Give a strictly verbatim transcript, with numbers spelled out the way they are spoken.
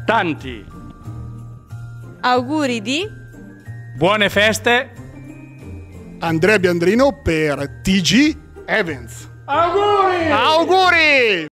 tanti. Auguri di Buone feste. Andrea Biandrino per T G Events. Auguri! Auguri!